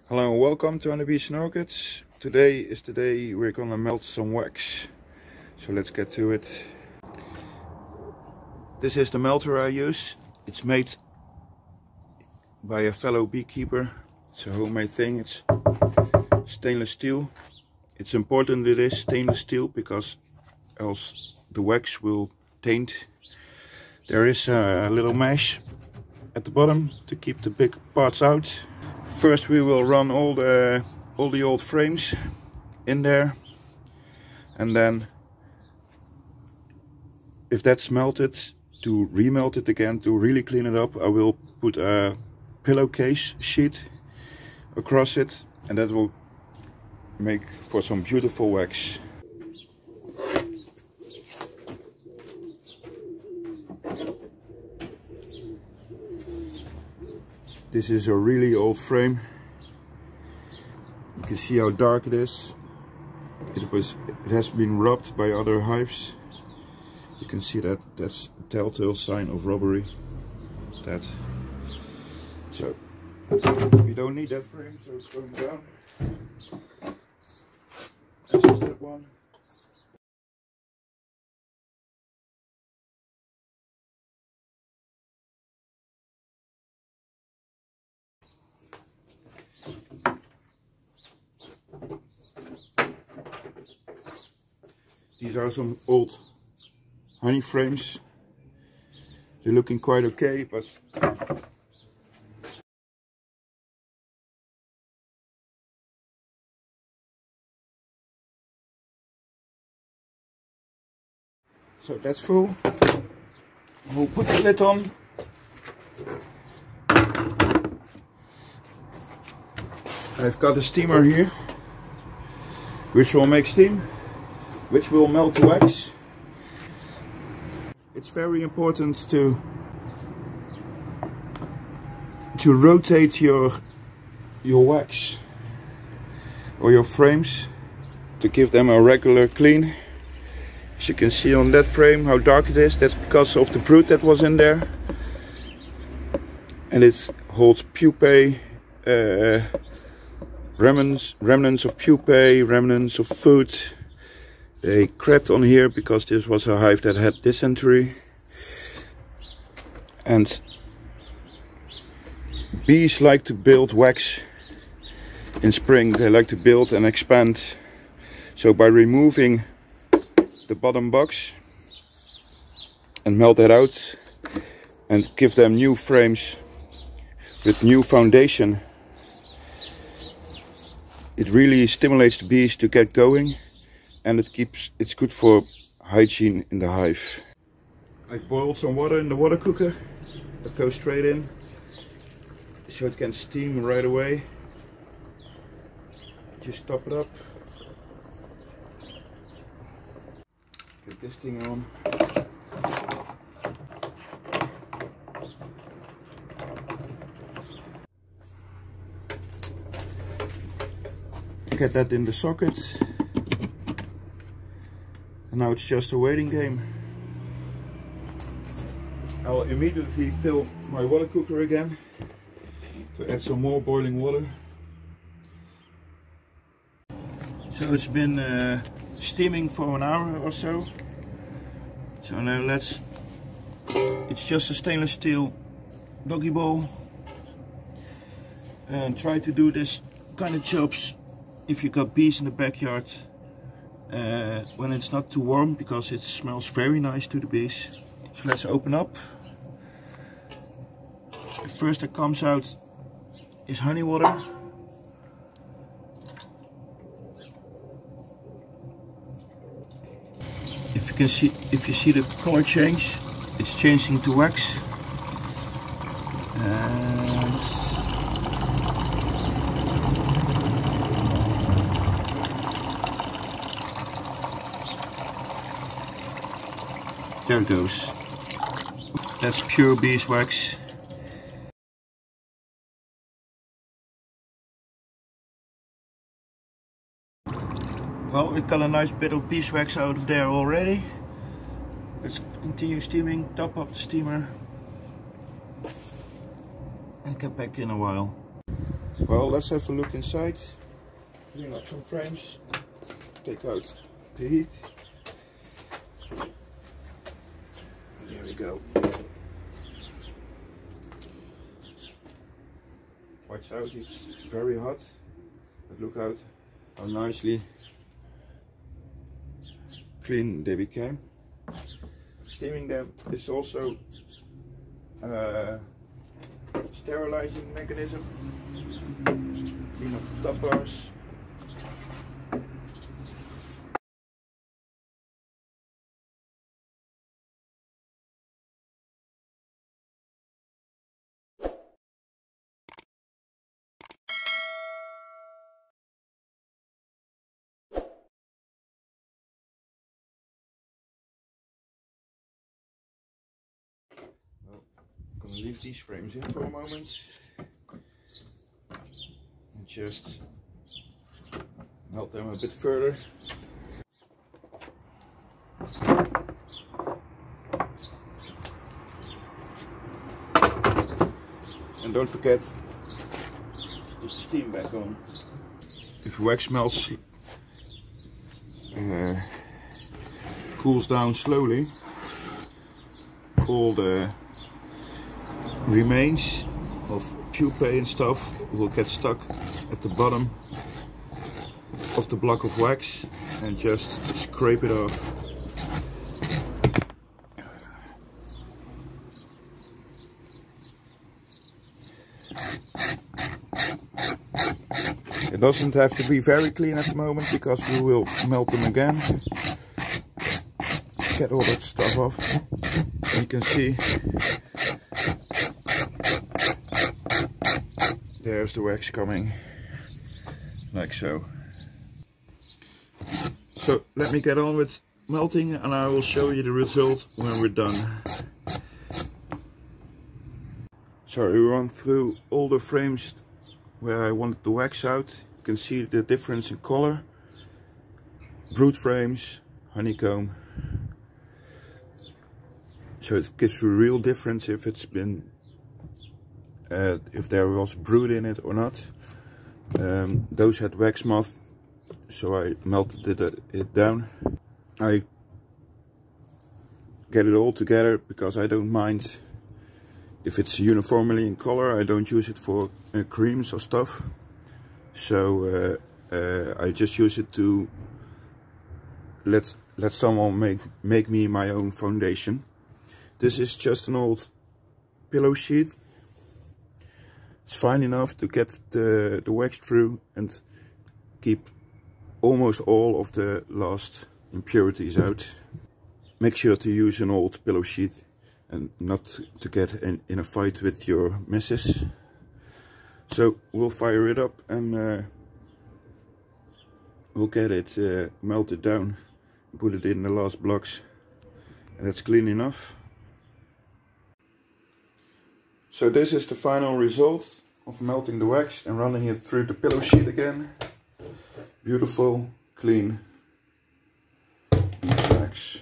Hello and welcome to Honeybees and Orchids. Today is the day we're gonna melt some wax. So let's get to it. This is the melter I use. It's made by a fellow beekeeper. It's a homemade thing. It's stainless steel. It's important it is stainless steel because else the wax will taint. There is a little mesh at the bottom to keep the big parts out. First we will run all the old frames in there, and then if that's melted, to remelt it again, to really clean it up, I will put a pillowcase sheet across it, and that will make for some beautiful wax. This is a really old frame. You can see how dark it is. It has been rubbed by other hives. You can see that that's a telltale sign of robbery. So we don't need that frame, so it's going down. That's just that one. These are some old honey frames. They're looking quite okay, but so that's full. We'll put the lid on. I've got a steamer here, which will make steam, which will melt the wax. It's very important to rotate your wax or your frames to give them a regular clean. As you can see on that frame how dark it is, that's because of the brood that was in there. And it holds pupae, remnants of pupae, remnants of food. They crept on here because this was a hive that had dysentery. And bees like to build wax in spring. They like to build and expand. So by removing the bottom box and melt that out and give them new frames with new foundation, it really stimulates the bees to get going. And it's good for hygiene in the hive. I've boiled some water in the water cooker that goes straight in, so it can steam right away. Just top it up. Get this thing on. Get that in the socket. And now it's just a waiting game. I'll immediately fill my water cooker again to add some more boiling water. So it's been steaming for an hour or so. So now it's just a stainless steel doggy bowl. And try to do this kind of jobs if you got bees in the backyard. When it's not too warm, because it smells very nice to the bees. So let's open up. The first that comes out is honey water. If you see the color change, it's changing to wax. And there it goes. That's pure beeswax. Well, we got a nice bit of beeswax out of there already. Let's continue steaming, top up the steamer, and get back in a while. Well, let's have a look inside. Clean up some frames, take out the heat. There we go. Watch out, it's very hot, but look out how nicely clean they became. Steaming them is also a sterilizing mechanism. Clean up the top bars. Well, I'm gonna leave these frames in for a moment and just melt them a bit further. And don't forget to put the steam back on. If wax melts, cools down slowly, all the remains of pupae and stuff will get stuck at the bottom of the block of wax, and just scrape it off. It doesn't have to be very clean at the moment because we will melt them again. Get all that stuff off. You can see there's the wax coming, like so. So let me get on with melting and I will show you the result when we're done. So we run through all the frames where I wanted the wax out. You can see the difference in color. Brood frames, honeycomb. So it gives you a real difference if it's been, if there was brood in it or not. Those had wax moth, so I melted it down. I get it all together because I don't mind if it's uniformly in color. I don't use it for creams or stuff. So I just use it to let someone make me my own foundation. This is just an old pillow sheet. It's fine enough to get the wax through and keep almost all of the last impurities out. Make sure to use an old pillow sheet and not to get in a fight with your missus. So we'll fire it up and we'll get it melted down, put it in the last blocks, and it's clean enough. So this is the final result of melting the wax and running it through the pillow sheet again. Beautiful, clean wax.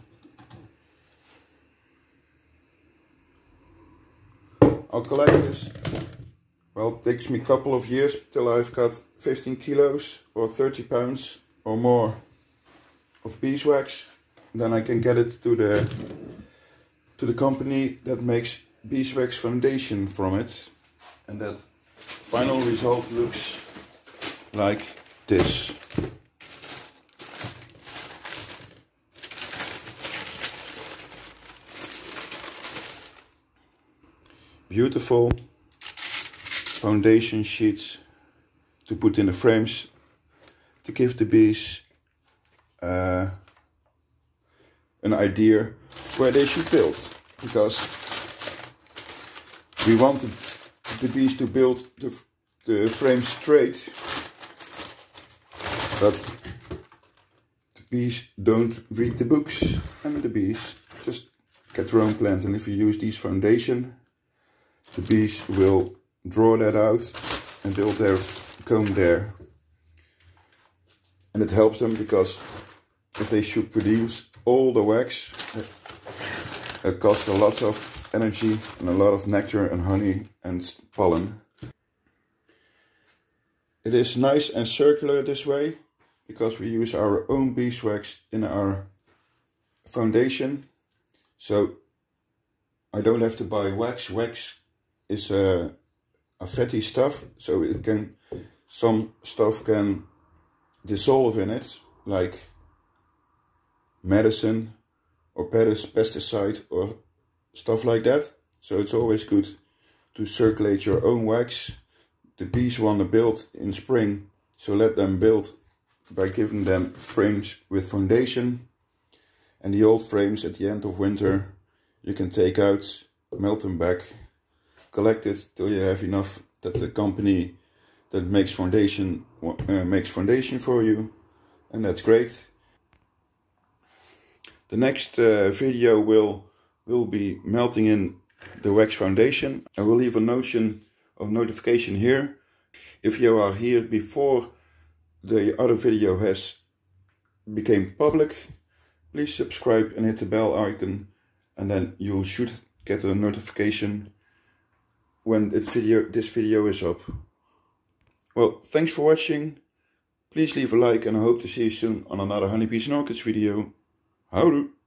I'll collect this. Well, it takes me a couple of years till I've got 15 kilos or 30 pounds or more of beeswax. Then I can get it to the company that makes beeswax foundation from it, and that final result looks like this. Beautiful foundation sheets to put in the frames to give the bees an idea where they should build, because we want the bees to build the frame straight, but the bees don't read the books, and the bees just get their own plant. And if you use these foundation, the bees will draw that out and build their comb there. And it helps them because if they should produce all the wax, it costs a lot of energy and a lot of nectar and honey and pollen. It is nice and circular this way because we use our own beeswax in our foundation. So I don't have to buy wax. Wax is a fatty stuff, so some stuff can dissolve in it, like medicine or pesticide or stuff like that. So it's always good to circulate your own wax. The bees want to build in spring, so let them build by giving them frames with foundation. And the old frames at the end of winter you can take out, melt them back, collect it till you have enough that the company that makes foundation for you, and that's great. The next video will be melting in the wax foundation. I will leave a notification here. If you are here before the other video has became public, please subscribe and hit the bell icon, and then you should get a notification when this video is up. Well, thanks for watching. Please leave a like, and I hope to see you soon on another Honeybees and Orchids video. Houdoe!